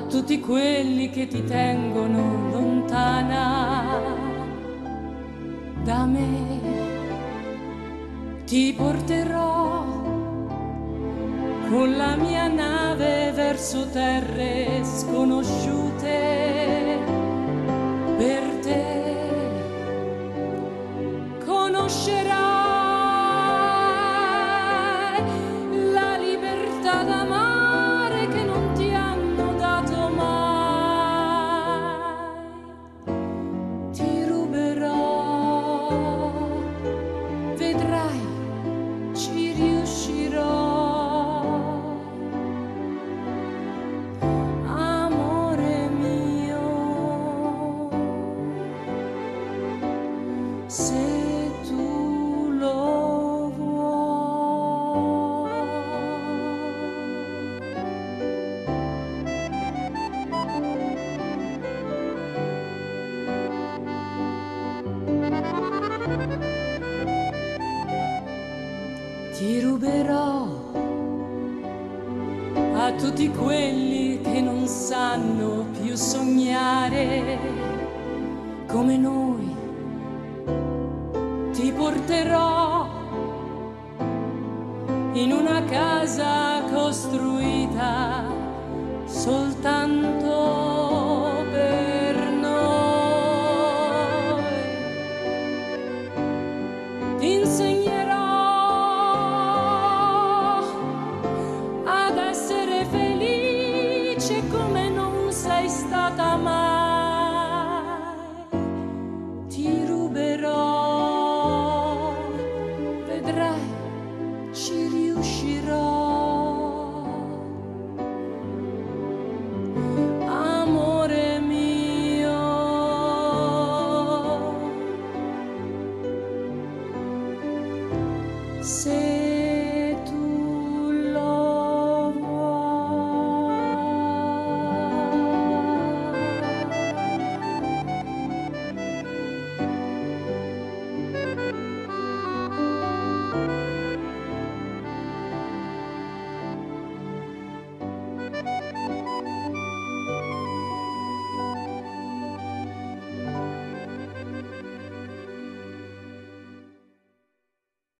tutti quelli che ti tengono lontana da me. Ti porterò con la mia nave verso terre sconosciute. Per te conoscerai la libertà d'amare che non ti hanno dato mai. Ti ruberò, vedrai, ci riuscirò. Amore mio, se tu lo vuoi. Ti ruberò a tutti quelli che non sanno più sognare come noi. Ti porterò in una casa costruita soltanto per noi. Ti insegnerò ad essere felice come non sei stata mai.